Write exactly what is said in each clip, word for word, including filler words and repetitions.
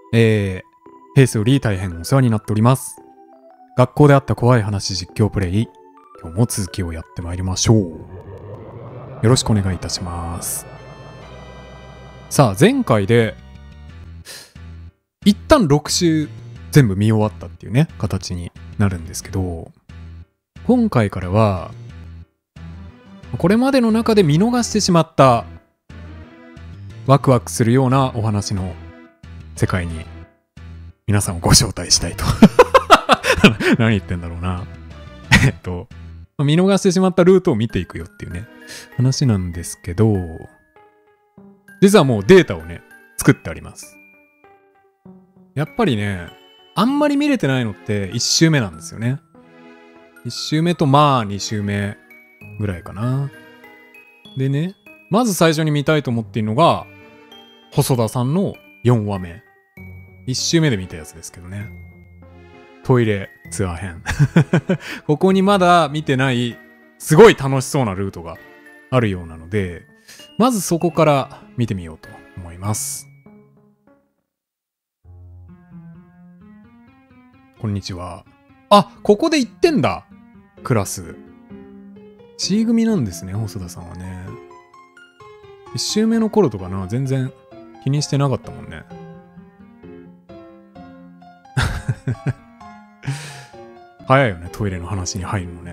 えー、平成より大変お世話になっております。学校であった怖い話実況プレイ、今日も続きをやってまいりましょう。よろしくお願いいたします。さあ、前回で、一旦ろく週全部見終わったっていうね、形になるんですけど、今回からは、これまでの中で見逃してしまった、ワクワクするようなお話の世界に皆さんをご招待したいと何言ってんだろうなえっと見逃してしまったルートを見ていくよっていうね話なんですけど、実はもうデータをね作ってあります。やっぱりねあんまり見れてないのっていち週目なんですよね。いち週目とまあに週目ぐらいかな。でね、まず最初に見たいと思っているのが細田さんのよんわめ。いち週目で見たやつですけどね。トイレツアー編。ここにまだ見てないすごい楽しそうなルートがあるようなので、まずそこから見てみようと思います。こんにちは。あ、ここで行ってんだ。クラス。C 組なんですね、細田さんはね。いち週目の頃とかな、全然気にしてなかったもんね。早いよね、トイレの話に入るのね。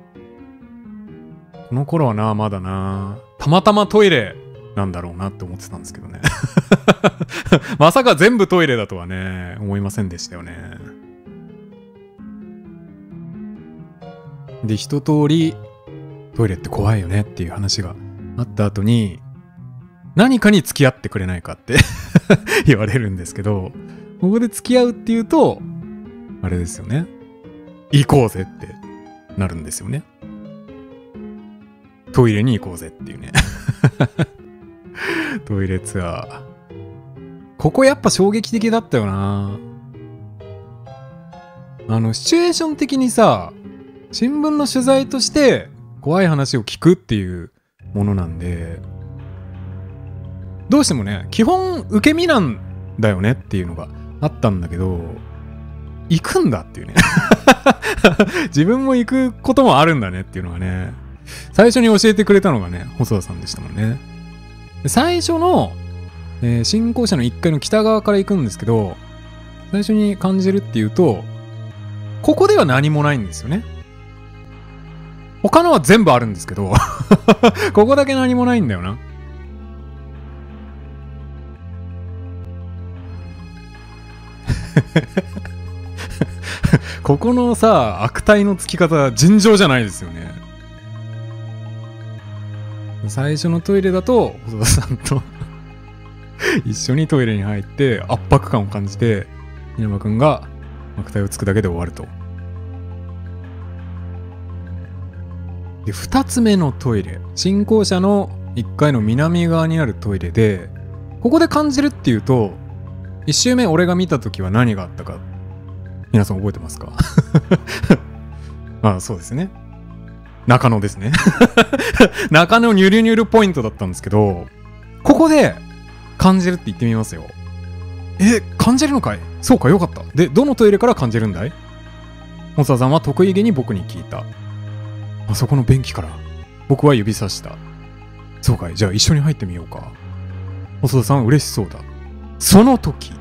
この頃はな、まだな、たまたまトイレなんだろうなって思ってたんですけどね。まさか全部トイレだとはね、思いませんでしたよね。で、一通りトイレって怖いよねっていう話があった後に、何かに付き合ってくれないかって言われるんですけど、ここで付き合うっていうと、あれですよね。行こうぜってなるんですよね。トイレに行こうぜっていうね。トイレツアー。ここやっぱ衝撃的だったよな。あの、シチュエーション的にさ、新聞の取材として怖い話を聞くっていうものなんで、どうしてもね、基本受け身なんだよねっていうのがあったんだけど、行くんだっていうね。自分も行くこともあるんだねっていうのがね、最初に教えてくれたのがね、細田さんでしたもんね。最初の、えー、新校舎のいっかいの北側から行くんですけど、最初に感じるっていうと、ここでは何もないんですよね。他のは全部あるんですけど、ここだけ何もないんだよな。ここのさ、悪態のつき方尋常じゃないですよね。最初のトイレだと細田さんと一緒にトイレに入って圧迫感を感じて、稲葉くんが悪態をつくだけで終わると。で、二つ目のトイレ、新校舎のいっかいの南側にあるトイレで、ここで感じるっていうと、一周目俺が見た時は何があったか皆さん覚えてますか？まあそうですね。中野ですね。中野ニュルニュルポイントだったんですけど、ここで感じるって言ってみますよ。え、感じるのかい？そうか、よかった。で、どのトイレから感じるんだい？細田さんは得意げに僕に聞いた。あそこの便器から。僕は指さした。そうかい、じゃあ一緒に入ってみようか。細田さんは嬉しそうだ。その時。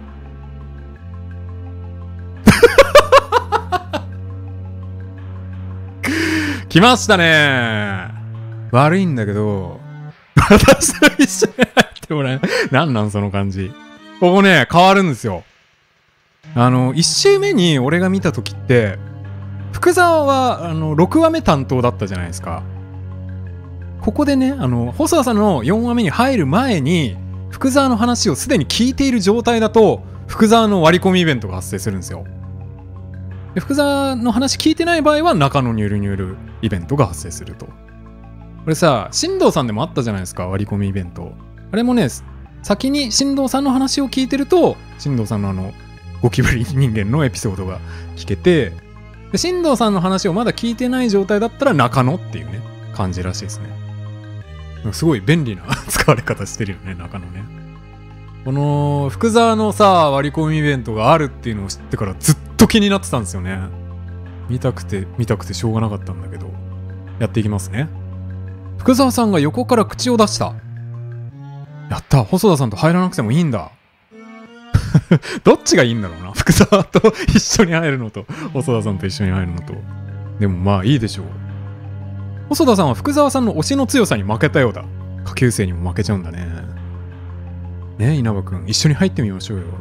来ましたね。悪いんだけど、私と一緒に入ってもらえ。なんなんその感じ。ここね、変わるんですよ。あの、一周目に俺が見た時って、福沢は、あの、ろくわめ担当だったじゃないですか。ここでね、あの、細田さんのよんわめに入る前に、福沢の話をすでに聞いている状態だと、福沢の割り込みイベントが発生するんですよ。で、福沢の話聞いてない場合は、中のニュルニュルイベントが発生すると。これさ、新藤さんでもあったじゃないですか、割り込みイベント。あれもね、先に新藤さんの話を聞いてると、新藤さんのあの、ゴキブリ人間のエピソードが聞けて、で新藤さんの話をまだ聞いてない状態だったら中野っていうね、感じらしいですね。すごい便利な使われ方してるよね、中野ね。 この福沢のさ割り込みイベントがあるっていうのを知ってからずっと気になってたんですよね。見たくて見たくてしょうがなかったんだけど、やっていきますね。福沢さんが横から口を出した。やった、細田さんと入らなくてもいいんだ。どっちがいいんだろうな、福沢と一緒に入るのと細田さんと一緒に入るのと。でもまあいいでしょう。細田さんは福沢さんの推しの強さに負けたようだ。下級生にも負けちゃうんだね。ねえ稲葉くん、一緒に入ってみましょうよ。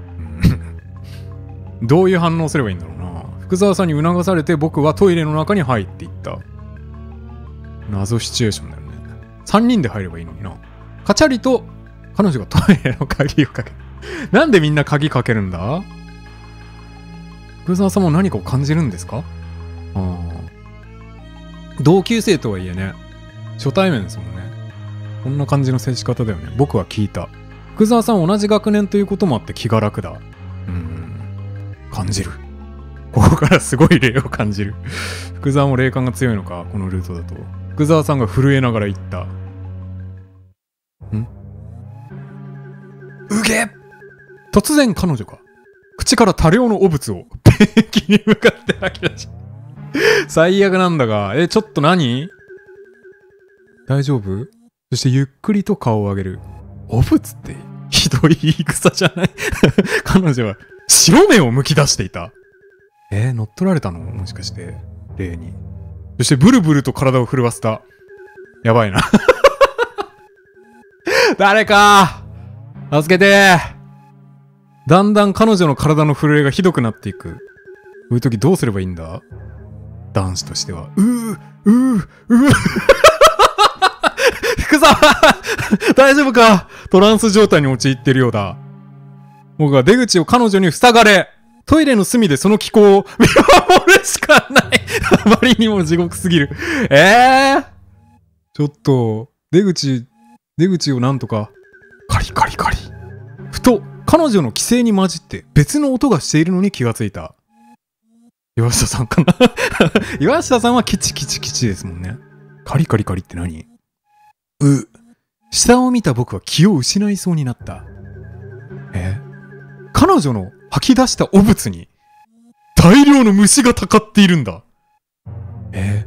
どういう反応すればいいんだろうな。福沢さんに促されて僕はトイレの中に入っていった。謎シチュエーションだよね。さんにんで入ればいいのにな。カチャリと彼女がトイレの鍵をかける。なんでみんな鍵かけるんだ？福沢さんも何かを感じるんですか？ああ。同級生とはいえね、初対面ですもんね。こんな感じの接し方だよね。僕は聞いた。福沢さん同じ学年ということもあって気が楽だ。うーん。感じる。ここからすごい霊を感じる。福沢も霊感が強いのか、このルートだと。福沢さんが震えながら言った。ん？うげ！突然彼女が口から多量の汚物をペンキに向かって吐き出し。最悪なんだが、え、ちょっと何？大丈夫？そしてゆっくりと顔を上げる。汚物ってひどい言い草じゃない？彼女は白目をむき出していた。えー、乗っ取られたの？もしかして、霊に。そしてブルブルと体を震わせた。やばいな。誰か助けて。だんだん彼女の体の震えがひどくなっていく。こういう時どうすればいいんだ？男子としては。うー、うー、うー。福沢大丈夫か？トランス状態に陥ってるようだ。僕は出口を彼女に塞がれ、トイレの隅でその気候を見守るしかない。あまりにも地獄すぎる。えー、ちょっと、出口、出口をなんとか。カリカリカリ。ふと、彼女の規制に混じって別の音がしているのに気がついた。岩下さんかな。岩下さんはキチキチキチですもんね。カリカリカリって何？う、下を見た僕は気を失いそうになった。え？彼女の吐き出した汚物に大量の虫がたかっているんだ。え？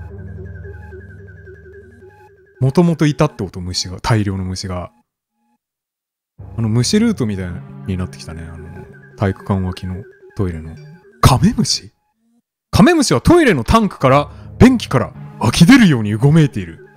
もともといたってこと？虫が、大量の虫が。あの虫ルートみたいになってきたね。あの体育館脇のトイレのカメムシ。カメムシはトイレのタンクから便器から湧き出るようにうごめいている。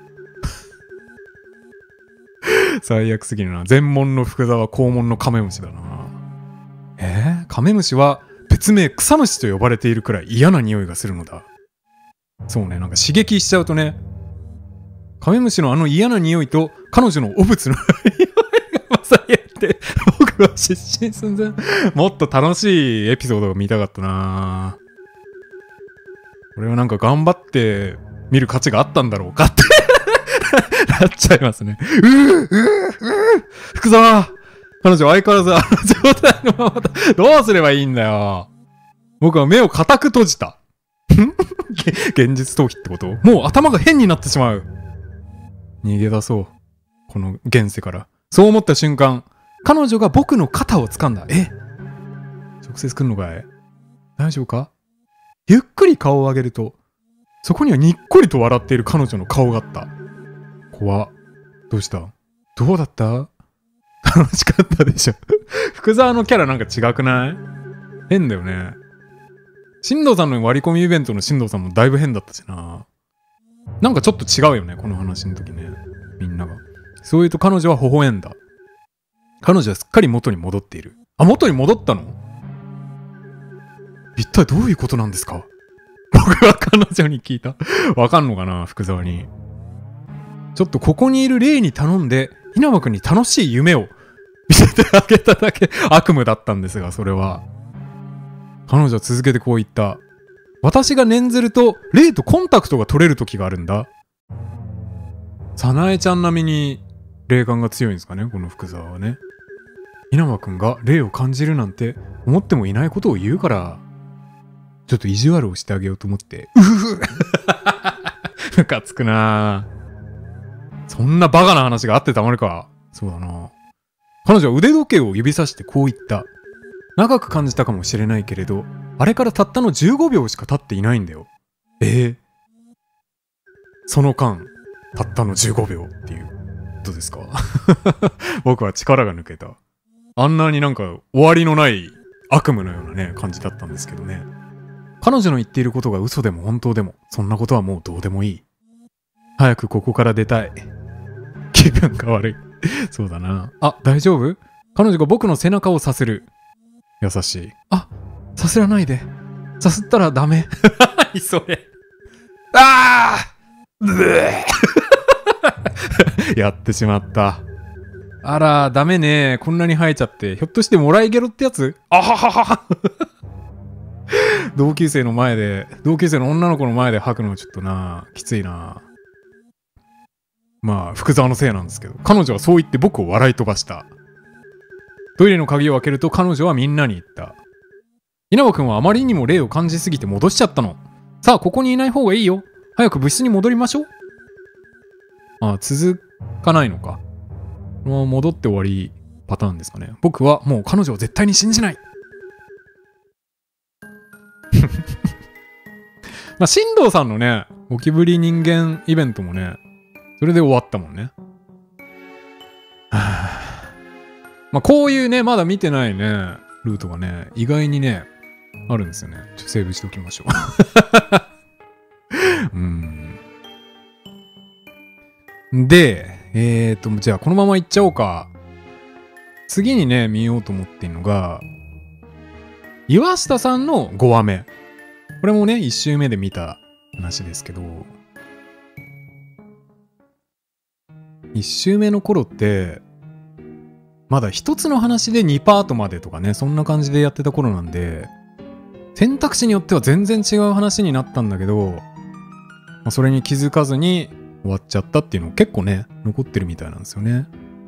最悪すぎるな。全門の福沢、肛門のカメムシだな。えー、カメムシは別名草虫と呼ばれているくらい嫌な匂いがするのだ。そうね、なんか刺激しちゃうとね、カメムシのあの嫌な匂いと彼女の汚物の匂いが混ざり合って僕は失神寸前。もっと楽しいエピソードが見たかったな。俺はなんか頑張って見る価値があったんだろうかってなっちゃいますね。うーうーうー福沢、彼女は相変わらずあの状態のままだ。どうすればいいんだよ。僕は目を固く閉じた。現実逃避ってこと？もう頭が変になってしまう。逃げ出そう。この現世から。そう思った瞬間、彼女が僕の肩を掴んだ。え？直接来んのかい？大丈夫か？ゆっくり顔を上げると、そこにはにっこりと笑っている彼女の顔があった。怖っ。どうした？どうだった？楽しかったでしょ。福沢のキャラなんか違くない？変だよね。進藤さんの割り込みイベントの進藤さんもだいぶ変だったしな。なんかちょっと違うよね、この話の時ね。みんなが。そう言うと彼女は微笑んだ。彼女はすっかり元に戻っている。あ、元に戻ったの？一体どういうことなんですか？僕は彼女に聞いた。わかんのかな、福沢に。ちょっとここにいる霊に頼んで、稲葉くんに楽しい夢を見せてあげただけ悪夢だったんですが、それは。彼女は続けてこう言った。私が念ずると、霊とコンタクトが取れる時があるんだ。早苗ちゃん並みに霊感が強いんですかね、この福沢はね。稲葉くんが霊を感じるなんて思ってもいないことを言うから、ちょっと意地悪をしてあげようと思って。うふふムカつくなぁ。そんなバカな話があってたまるか。そうだな。 彼女は腕時計を指さしてこう言った。長く感じたかもしれないけれど、あれからたったのじゅうごびょうしか経っていないんだよ。ええ。その間、たったのじゅうごびょうっていうことですか？僕は力が抜けた。あんなになんか終わりのない悪夢のようなね、感じだったんですけどね。彼女の言っていることが嘘でも本当でも、そんなことはもうどうでもいい。早くここから出たい。気分が悪い。そうだな。あ、大丈夫？彼女が僕の背中をさする。優しい。あ、さすらないで。さすったらダメ。何それ。ああやってしまった。あら、ダメね。こんなに生えちゃって。ひょっとしてもらいゲロってやつ？あははは同級生の前で、同級生の女の子の前で吐くのはちょっとな、きついな。まあ、福沢のせいなんですけど、彼女はそう言って僕を笑い飛ばした。トイレの鍵を開けると彼女はみんなに言った。稲葉くんはあまりにも霊を感じすぎて戻しちゃったの。さあ、ここにいない方がいいよ。早く部室に戻りましょう。あ、続かないのか。もう戻って終わりパターンですかね。僕はもう彼女を絶対に信じない。まあ、新藤さんのね、ゴキブリ人間イベントもね、それで終わったもんね。はあ、まあ、こういうね、まだ見てないね、ルートがね、意外にね、あるんですよね。ちょっとセーブしておきましょう。うん。で、えーと、じゃあこのまま行っちゃおうか。次にね、見ようと思っているのが、岩下さんのごわめ。これもね、いっ週目で見た話ですけど、いっ週目の頃って、まだ一つの話でにパートまでとかね、そんな感じでやってた頃なんで、選択肢によっては全然違う話になったんだけど、まあ、それに気づかずに終わっちゃったっていうの結構ね、残ってるみたいなんですよね。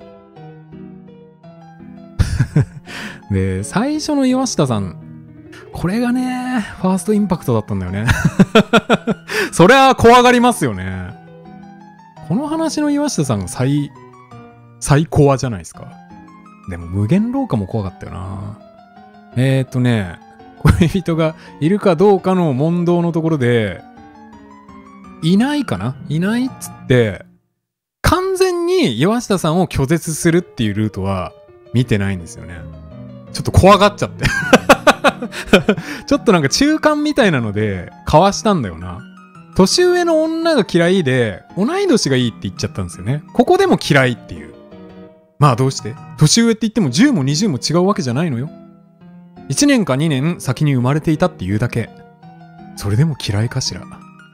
で、最初の岩下さん、これがね、ファーストインパクトだったんだよね。そりゃ怖がりますよね。この話の岩下さんが最、最怖じゃないですか。でも無限廊下も怖かったよな。えーっとね、恋人がいるかどうかの問答のところで、いないかないないっつって、完全に岩下さんを拒絶するっていうルートは見てないんですよね。ちょっと怖がっちゃって。ちょっとなんか中間みたいなので、かわしたんだよな。年上の女が嫌いで、同い年がいいって言っちゃったんですよね。ここでも嫌いっていう。まあどうして？年上って言ってもじゅうもにじゅうも違うわけじゃないのよ。いちねんかにねん先に生まれていたっていうだけ。それでも嫌いかしら。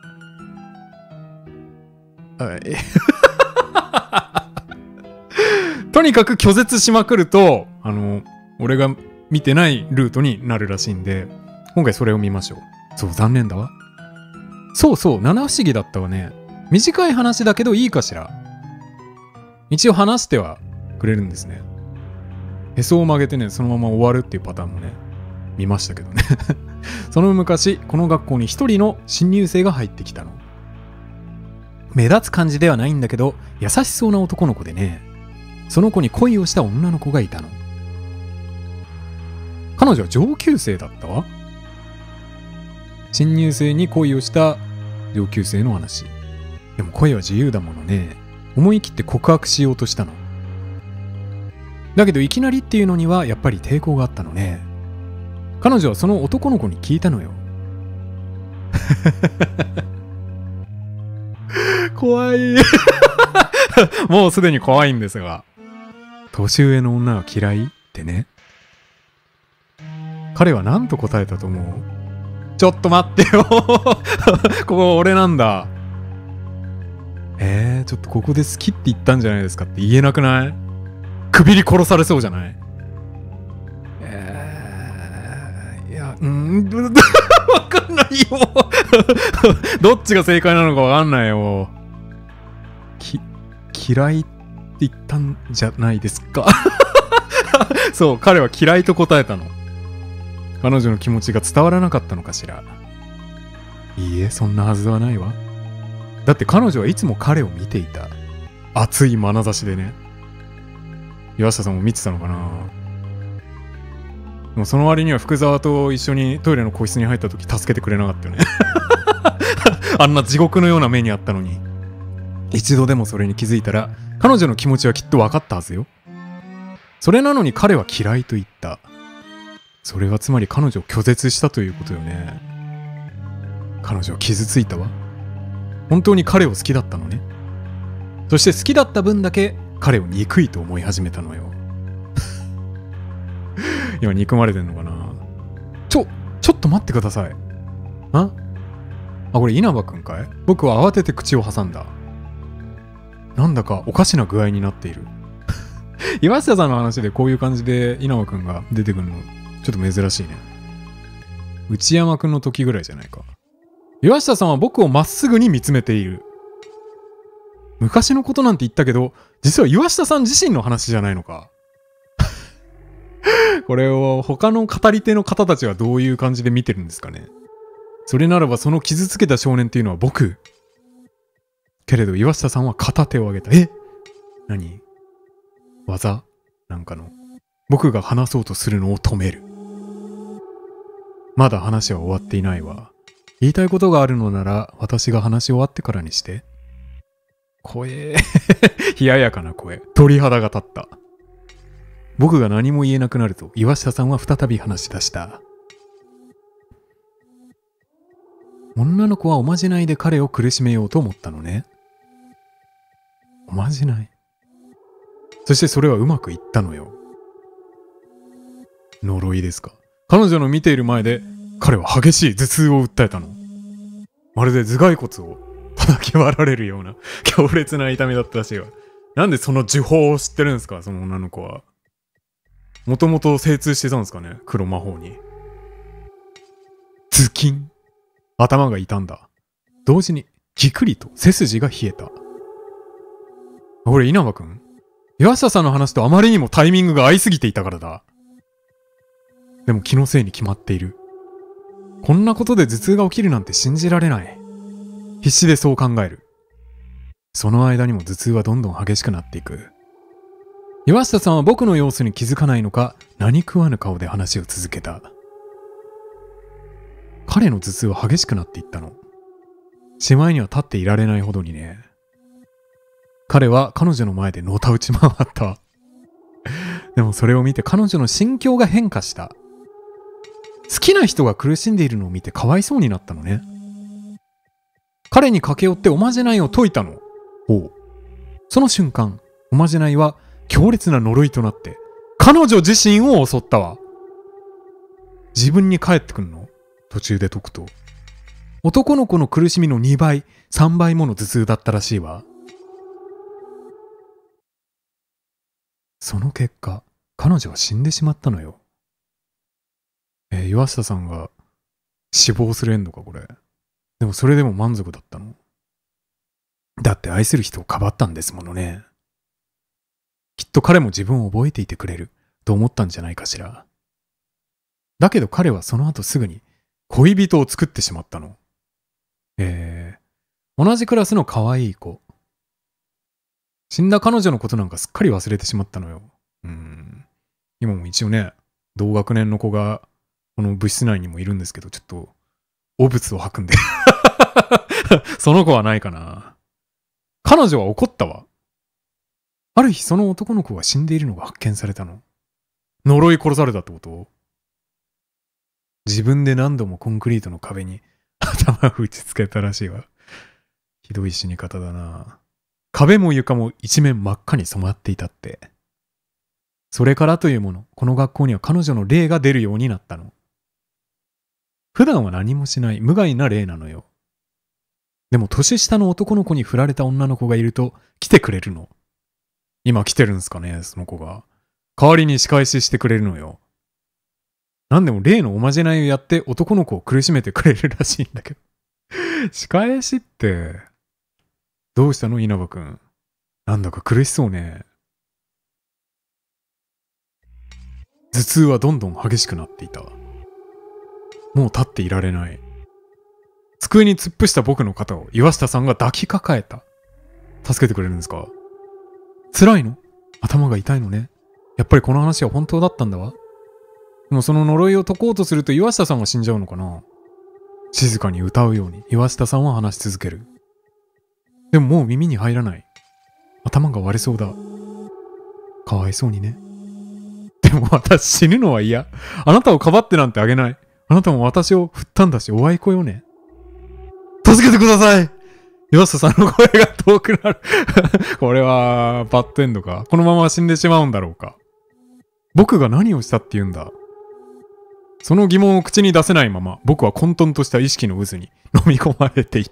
はい。とにかく拒絶しまくると、あの、俺が見てないルートになるらしいんで、今回それを見ましょう。そう、残念だわ。そうそう、七不思議だったわね。短い話だけどいいかしら。一応話してはくれるんですね。へそを曲げてね、そのまま終わるっていうパターンもね、見ましたけどね。その昔、この学校に一人の新入生が入ってきたの。目立つ感じではないんだけど、優しそうな男の子でね、その子に恋をした女の子がいたの。彼女は上級生だったわ。新入生に恋をした上級生の話。でも恋は自由だものね。思い切って告白しようとしたの。だけどいきなりっていうのにはやっぱり抵抗があったのね。彼女はその男の子に聞いたのよ。怖い。もうすでに怖いんですが。年上の女は嫌いってね。彼は何と答えたと思う？ちょっと待ってよ。ここ俺なんだ。えー、ちょっとここで好きって言ったんじゃないですかって言えなくない？くびり殺されそうじゃない？えー、いや、うん、わかんないよ。どっちが正解なのかわかんないよ。き、嫌いって言ったんじゃないですか。そう、彼は嫌いと答えたの。彼女の気持ちが伝わらなかったのかしら。いいえ、そんなはずはないわ。だって彼女はいつも彼を見ていた。熱い眼差しでね。 岩下さんも見てたのかな。でもその割には福沢と一緒にトイレの個室に入った時助けてくれなかったよね。あんな地獄のような目にあったのに。一度でもそれに気づいたら彼女の気持ちはきっと分かったはずよ。それなのに彼は嫌いと言った。それはつまり彼女を拒絶したということよね。彼女は傷ついたわ。本当に彼を好きだったのね。そして好きだった分だけ彼を憎いと思い始めたのよ。今憎まれてんのかな。ちょ、ちょっと待ってください。ああ、これ稲葉くんかい？僕は慌てて口を挟んだ。なんだかおかしな具合になっている。岩下さんの話でこういう感じで稲葉くんが出てくるのちょっと珍しいね。内山くんの時ぐらいじゃないか。岩下さんは僕をまっすぐに見つめている。昔のことなんて言ったけど、実は岩下さん自身の話じゃないのか。これを他の語り手の方たちはどういう感じで見てるんですかね。それならばその傷つけた少年っていうのは僕。けれど岩下さんは片手を上げた。え？何？技？なんかの。僕が話そうとするのを止める。まだ話は終わっていないわ。言いたいことがあるのなら私が話し終わってからにして。声。冷ややかな声。鳥肌が立った。僕が何も言えなくなると岩下さんは再び話し出した。女の子はおまじないで彼を苦しめようと思ったのね。おまじない。そしてそれはうまくいったのよ。呪いですか。彼女の見ている前で彼は激しい頭痛を訴えたの。まるで頭蓋骨を叩き割られるような強烈な痛みだったらしいわ。なんでその呪法を知ってるんですか、その女の子は。もともと精通してたんですかね、黒魔法に。ズキン。頭が痛んだ。同時にギクリと背筋が冷えた。これ稲葉くん？岩下さんの話とあまりにもタイミングが合いすぎていたからだ。でも気のせいに決まっている。こんなことで頭痛が起きるなんて信じられない。必死でそう考える。その間にも頭痛はどんどん激しくなっていく。岩下さんは僕の様子に気づかないのか、何食わぬ顔で話を続けた。彼の頭痛は激しくなっていったの。しまいには立っていられないほどにね。彼は彼女の前でのたうち回った。でもそれを見て彼女の心境が変化した。好きな人が苦しんでいるのを見てかわいそうになったのね。彼に駆け寄っておまじないを解いたの。おう。その瞬間、おまじないは強烈な呪いとなって彼女自身を襲ったわ。自分に返ってくんの？途中で解くと。男の子の苦しみのにばい、さんばいもの頭痛だったらしいわ。その結果、彼女は死んでしまったのよ。えー、岩下さんが死亡するエンドか、これ。でもそれでも満足だったの？だって愛する人をかばったんですものね。きっと彼も自分を覚えていてくれると思ったんじゃないかしら。だけど彼はその後すぐに恋人を作ってしまったの。えー、同じクラスの可愛い子。死んだ彼女のことなんかすっかり忘れてしまったのよ。うーん。今も一応ね、同学年の子がこの部室内にもいるんですけど、ちょっと、汚物を吐くんで。その子はないかな。彼女は怒ったわ。ある日その男の子が死んでいるのが発見されたの。呪い殺されたってこと？自分で何度もコンクリートの壁に頭を打ちつけたらしいわ。ひどい死に方だな。壁も床も一面真っ赤に染まっていたって。それからというもの、この学校には彼女の霊が出るようになったの。普段は何もしない無害な霊なのよ。でも年下の男の子に振られた女の子がいると来てくれるの。今来てるんすかね、その子が。代わりに仕返ししてくれるのよ。なんでも例のおまじないをやって男の子を苦しめてくれるらしいんだけど。仕返しって、どうしたの稲葉くん。なんだか苦しそうね。頭痛はどんどん激しくなっていた。もう立っていられない。机に突っ伏した僕の肩を岩下さんが抱きかかえた。助けてくれるんですか？辛いの？頭が痛いのね。 やっぱりこの話は本当だったんだわ。でもその呪いを解こうとすると岩下さんが死んじゃうのかな。静かに歌うように岩下さんは話し続ける。でももう耳に入らない。頭が割れそうだ。かわいそうにね。でも私死ぬのは嫌。あなたをかばってなんてあげない。あなたも私を振ったんだし、おあいこよね。助けてください。岩下さんの声が遠くなる。これは、バッドエンドか。このまま死んでしまうんだろうか。僕が何をしたって言うんだ。その疑問を口に出せないまま、僕は混沌とした意識の渦に飲み込まれていった。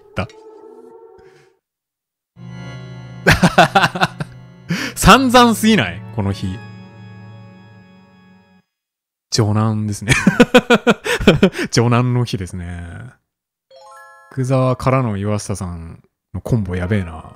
散々すぎないこの日。長男ですね。長男の日ですね。福沢からの岩下さんのコンボやべえな。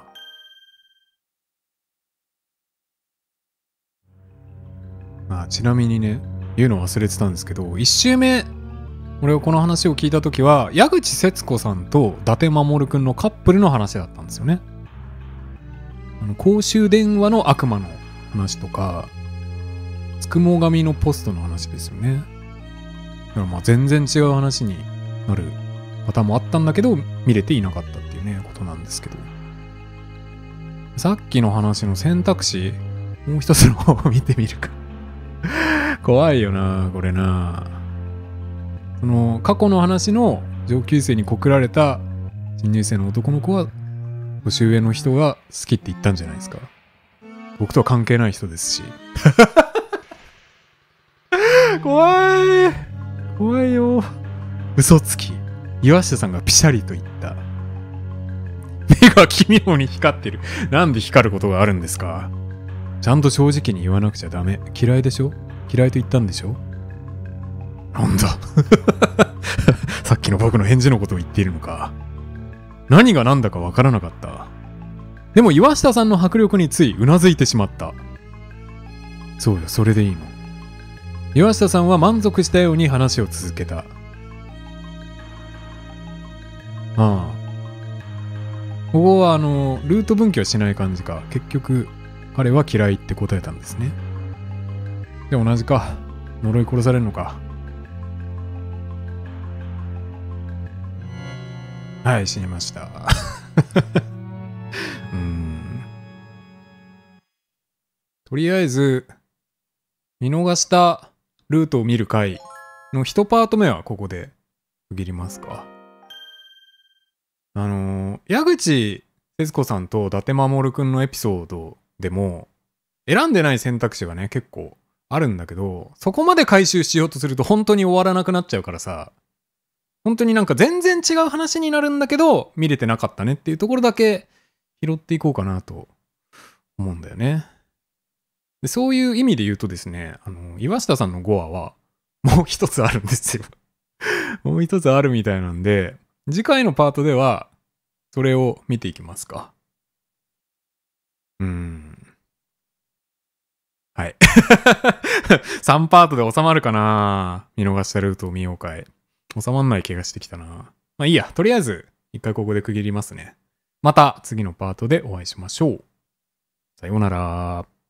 まあ、ちなみにね、言うの忘れてたんですけど、一周目、俺はこの話を聞いたときは、矢口節子さんと伊達守くんのカップルの話だったんですよね。あの公衆電話の悪魔の話とか、つくも神のポストの話ですよね。だからまあ全然違う話になるパターンもあったんだけど、見れていなかったっていうね、ことなんですけど。さっきの話の選択肢、もう一つの方を見てみるか。怖いよな、これな。その過去の話の上級生に告られた新入生の男の子は、年上の人が好きって言ったんじゃないですか。僕とは関係ない人ですし。怖い怖いよ。嘘つき。岩下さんがピシャリと言った。目が奇妙に光ってる。なんで光ることがあるんですか。ちゃんと正直に言わなくちゃダメ。嫌いでしょ。嫌いと言ったんでしょ。なんだ。さっきの僕の返事のことを言っているのか。何が何だかわからなかった。でも岩下さんの迫力についうなずいてしまった。そうよ、それでいいの。岩下さんは満足したように話を続けた。ああ。ここはあの、ルート分岐はしない感じか。結局、彼は嫌いって答えたんですね。で、同じか。呪い殺されるのか。はい、死にました。うーん。とりあえず、見逃したルートを見る回の一パート目はここで区切りますか。あのー、矢口節子さんと伊達守くんのエピソードでも、選んでない選択肢がね、結構あるんだけど、そこまで回収しようとすると本当に終わらなくなっちゃうからさ、本当になんか全然違う話になるんだけど、見れてなかったねっていうところだけ拾っていこうかなと思うんだよね。でそういう意味で言うとですね、あの、岩下さんのごわはもう一つあるんですよ。もう一つあるみたいなんで、次回のパートではそれを見ていきますか。うーん。はい。さんパートで収まるかな。見逃したルートを見ようかい。収まんない気がしてきたな。まあいいや。とりあえず、一回ここで区切りますね。また次のパートでお会いしましょう。さようなら。